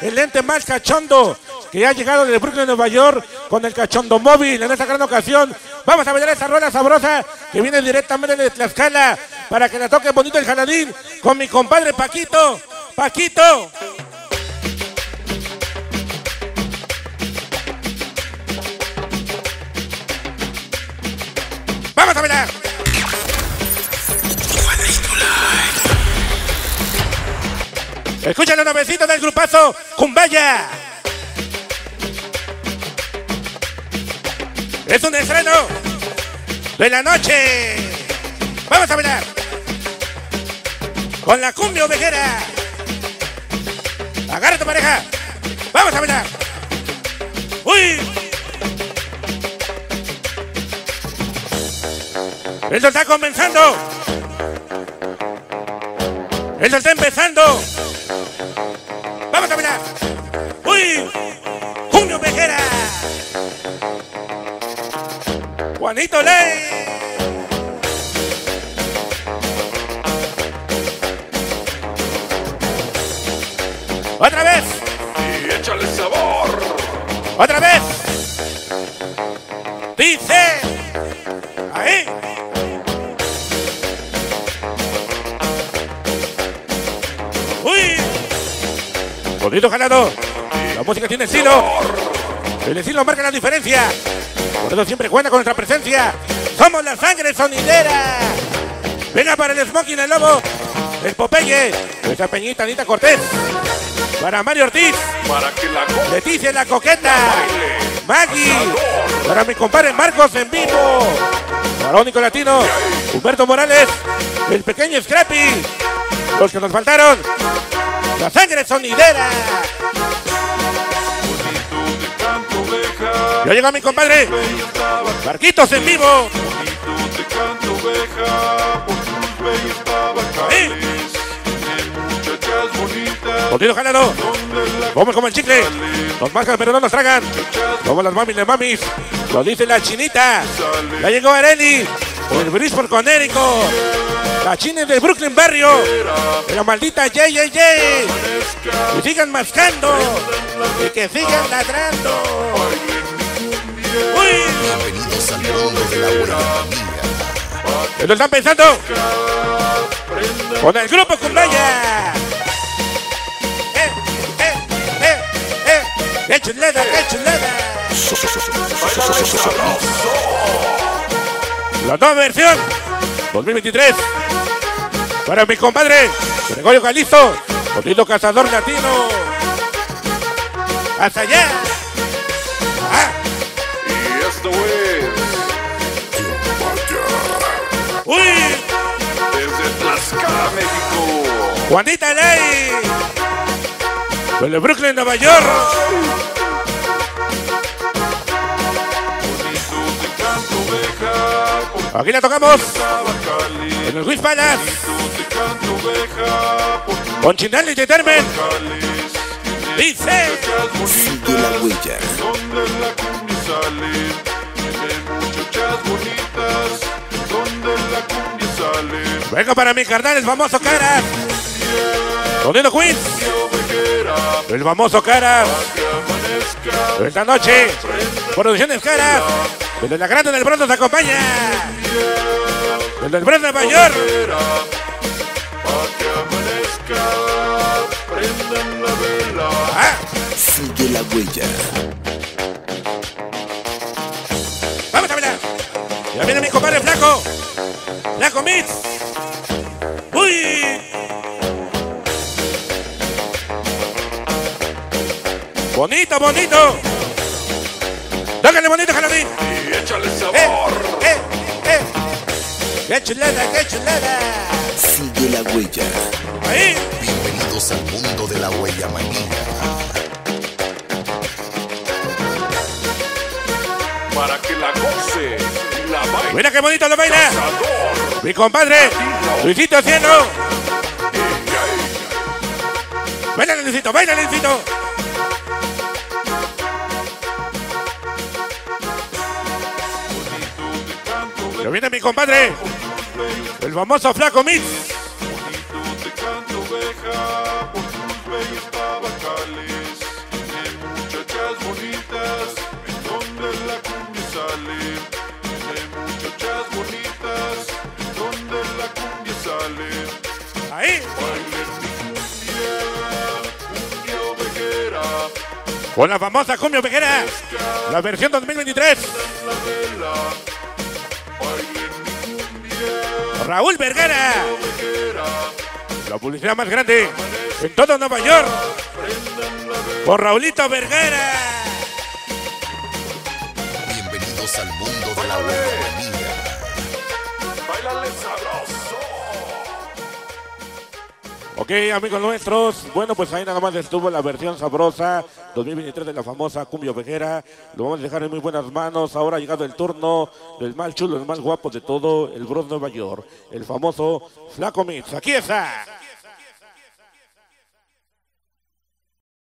el ente más cachondo que ha llegado desde Brooklyn, Nueva York, con el cachondo móvil en esta gran ocasión. Vamos a bailar esta rueda sabrosa que viene directamente de Tlaxcala para que la toque bonito el jaladín con mi compadre Paquito. ¡Paquito! ¡Vamos a bailar! Escuchen los novecitos del grupazo Kumbaya. Es un estreno de la noche. Vamos a bailar con la cumbia ovejera. Agarra a tu pareja. Vamos a bailar. ¡Uy! Esto está comenzando. Esto está empezando. Vamos a bailar. ¡Uy! ¡Cumbia ovejera! Juanito Ley. Otra vez. Y échale sabor. Otra vez. Dice. Ahí. Uy. Bonito jalado. La música tiene estilo. El estilo marca la diferencia. Por eso siempre cuenta con nuestra presencia. Somos la sangre sonidera. Venga para el Smoking, el Lobo, el Popeye, nuestra Peñita Anita Cortés. Para Mario Ortiz. Para que la Leticia la Coqueta. Maggie. Para mi compadre Marcos en vivo. Para Único Latino. Humberto Morales. El pequeño Scrappy. Los que nos faltaron. La sangre sonidera. Ya llegó mi compadre Marquitos en vivo. Bonito jalado. Vamos como el chicle. Nos marcan pero no nos tragan. Como las mamis de mamis. Lo dice la chinita. Ya llegó Areli. El Bridgeport Conérico. La china del Brooklyn Barrio. La maldita JJJ. Que sigan mascando. Y que sigan ladrando. ¡Uy! Bienvenidos al mundo de la buena familia. ¿Qué lo están pensando? Con el grupo Kumbaya. ¡Qué chulada, qué chulada! La nueva versión 2023 para mi compadre Gregorio Calisto, bonito cazador latino. ¡Hasta allá! ¡Ah! Y esto es ¡Uy! desde Tlaxcala, México. Juanita Ley. Desde Brooklyn, Nueva York. Aquí la tocamos en el Luis Palas con Chinal y Termen. Dice Sigue la huella. Donde la cumbia sale, muchachas bonitas, donde la cumbia sale. venga para mis carnales, famoso Caras. Sonido Queens. El famoso Caras. Esta noche, Producciones Caras. Desde la Grande del Bronce se acompaña. Desde el Bronce de Nueva York. Sigue la huella. Vamos a bailar. Ya viene mi compadre Flaco. Flaco Mix. Uy. Bonito, bonito. Tócale bonito, Jaladín. Y échale sabor. ¡Qué chulada, qué chulada! Sigue la huella. Ahí. Bienvenidos al mundo de la huella manía. Para que la goce y la baile. Mira qué bonito lo baila. Cazador. Mi compadre, Luisito Cielo. Baila, Luisito, baila, Luisito. Ya viene mi compadre, el famoso Flaco Mix. Bonito te canto, oveja, por tus bellos tabacales. con la famosa cumbia ovejera, la versión 2023. Raúl Vergara, la publicidad más grande en todo Nueva York, por Raulito Vergara. Bienvenidos al mundo de la huevamanía. Báilale sabroso. Ok, amigos nuestros, bueno, pues ahí nada más estuvo la versión sabrosa 2023 de la famosa cumbia ovejera. Lo vamos a dejar en muy buenas manos. Ahora ha llegado el turno del más chulo, el más guapo de todo, el Bros Nueva York, el famoso Flaco Mix. Aquí está.